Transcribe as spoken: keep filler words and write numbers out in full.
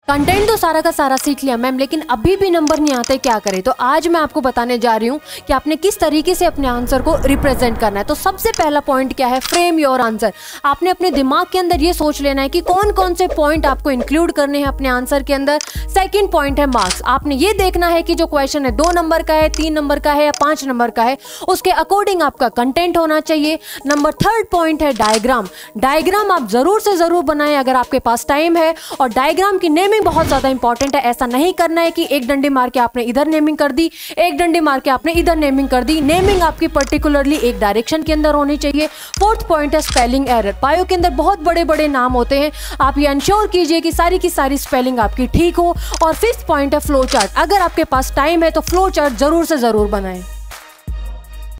Content तो सारा का सारा सीख लिया मैम, लेकिन अभी भी नंबर नहीं आते, क्या करें? तो आज मैं आपको बताने जा रही हूँ कि आपने किस तरीके से अपने आंसर को रिप्रेजेंट करना है। तो सबसे पहला पॉइंट क्या है? Frame your answer. आपने अपने दिमाग के अंदर ये सोच लेना है कि कौन कौन से पॉइंट आपको इंक्लूड करने हैं अपने आंसर के अंदर। सेकेंड पॉइंट है मार्क्स। आपने ये देखना है कि जो क्वेश्चन है दो नंबर का है, तीन नंबर का है या पांच नंबर का है, उसके अकॉर्डिंग आपका कंटेंट होना चाहिए। नंबर थर्ड पॉइंट है डायग्राम। डायग्राम आप जरूर से जरूर बनाएं अगर आपके पास टाइम है, और डायग्राम की नेमिंग बहुत ज्यादा इंपॉर्टेंट है। ऐसा नहीं करना है कि एक डंडी मार के आपने इधर नेमिंग कर दी, एक डंडी मार के आपने इधर नेमिंग कर दी। नेमिंग आपकी पर्टिकुलरली एक डायरेक्शन के अंदर होनी चाहिए। फोर्थ पॉइंट है स्पेलिंग एरर। बायो के अंदर बहुत बड़े बड़े नाम होते हैं, आप ये इंश्योर कीजिए कि सारी की सारी स्पेलिंग आपकी ठीक हो। और फिफ्थ पॉइंट है फ्लो चार्ट। अगर आपके पास टाइम है तो फ्लो चार्ट जरूर से जरूर बनाएं।